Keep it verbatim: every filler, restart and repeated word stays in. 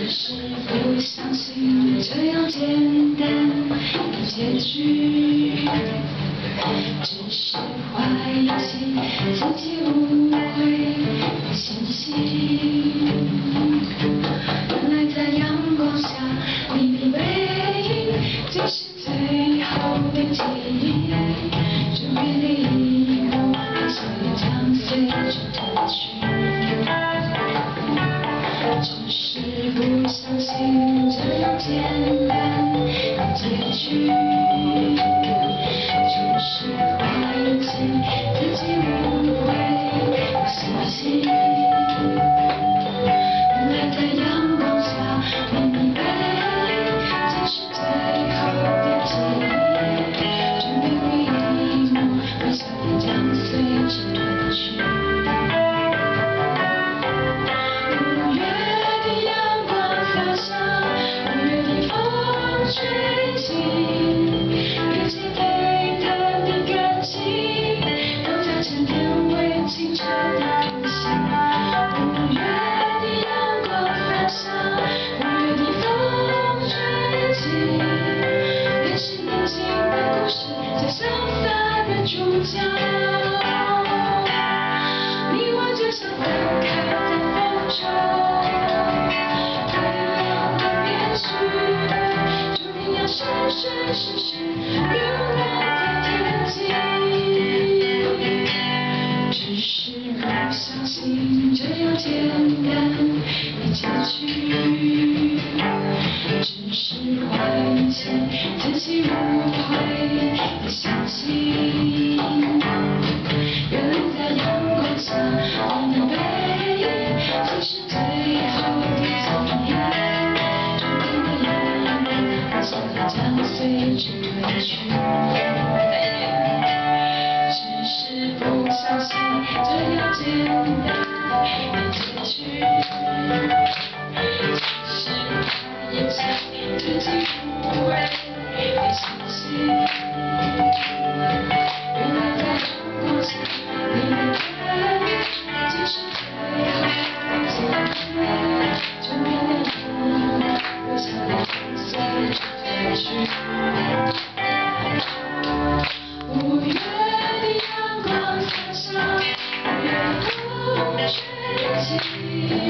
只是不相信这样简单的结局，只是怀疑起自己误会的嫌弃。原来在阳光下，你的背影竟是最后的记忆。这美丽一幕，所以将随着褪去。 只是不相信这样简单的结局，只是怀疑起自己误会的心情。原来在阳光下，你的背影竟是最后的记忆。这美丽一幕，微笑也将随之褪去。 吹起一切对他的感情，都在沉淀为清澈的空心。五月的阳光洒下，五月的风吹起，也是年轻的故事最潇洒的主角。你我就像分开在风中，退阳的面具。 生生世世流浪在天际，只是不相信这样简单的结局，只是怀疑起自己误会的心情。原来在阳光下，你的背影竟是最后的记忆。 将随之褪去，只是不相信这样简单的结局，只是怀疑起自己误会的心情。原来在阳光下，你的背影竟是最后的记忆。这美丽一幕，微笑也将随之。 五月的阳光洒下，五月的风吹起。